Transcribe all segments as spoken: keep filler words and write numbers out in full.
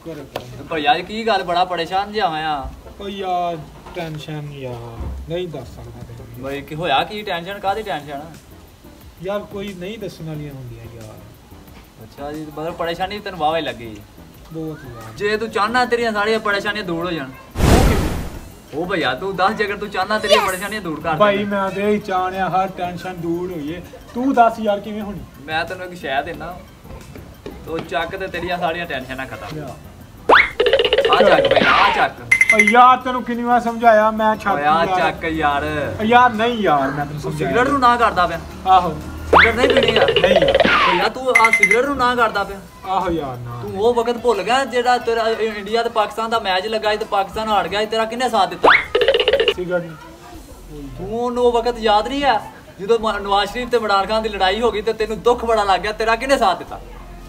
शुक्र है भैया जी की गल बड़ा परेशान जिहा होया ओ यार टेंशन यार नहीं दस सकदा तैनूं बई की होया की टेंशन कादी टेंशन यार कोई नहीं दसण वालियां हुंदियां यार अच्छा जी मतलब परेशानी तेन वावे लगी बहुत यार जे तू चाहना तेरियां सारियां परेशानियां दूर हो जान ओ भैया तू दस जगह तू चाहना तेरियां परेशानियां दूर कर भाई मैं ते ही चाहनिया हर टेंशन दूर होइए तू दस यार किवें होनी मैं तेन एक शै देना तो चक ते तेरियां सारियां टेंशनां खत्म आ चक भाई आ चक ओ यार तेनू किन्नी बार समझाया मैं छाती ओए आ चक यार यार नहीं यार मैं तेनू समझाया सिगरेट नू ना करदा पिया आहो सिगरेट नहीं पीनी यार नहीं यार भैया तू आ सिगरेट नू ना करदा पिया आहो यार ना तू वो वक्त भुल गया जेड़ा तेरा इंडिया ते पाकिस्तान दा मैच लगा ते पाकिस्तान हार गया तेरा किन्ने साथ दिता सिगरेट तू वो वक्त याद नहीं है ਜਦੋਂ नवाज शरीफ ते इमरान खान दी लड़ाई हो गई ते तेनू दुख बड़ा लग गया तेरा किन्ने साथ दिता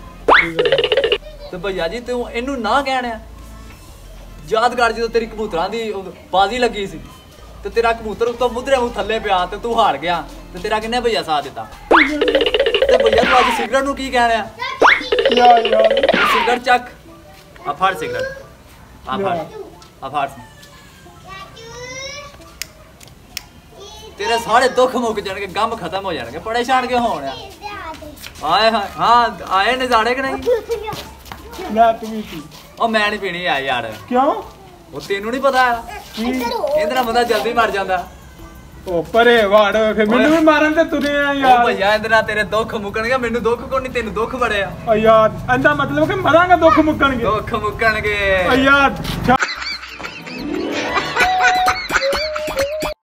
ते भैया जी तू इनू ना कहना याद कर जो तेरी कबूतरां दी बाजी लगी सी ते तेरा कबूतर उत्तों मुद्रे मुंह थल्ले पिया ते तू हार गया ते तेरा किन्ने भैया साथ दिता ते भैया तू अज सिगरेट नू की कहना यार यार सिगरेट चक आ फड़ सिगरेट आ फड़ आ फड़ तेरे सारे दुख मुक जाएंगे गम खत्म हो जाएंगे परेशान क्यों होने आए हाँ आए नजारे कि नहीं मैं तुम्हें पी ओ मैं नहीं पीनी है यार क्यों वो तेनू नहीं पता इहदे नाल बंदा जल्दी मर जांदा ओ परे वाड़ फिर मैनू भी मारन ते तुरे आ ओ यार भैया इहदे नाल तेरे दुख मुकणगे मैनू दुख कोई नहीं तेनू दुख बड़े आ ओ यार ऐंदा मतलब कि मरांगा दुख मुक्कणगे दुख मुकणगे ओ यार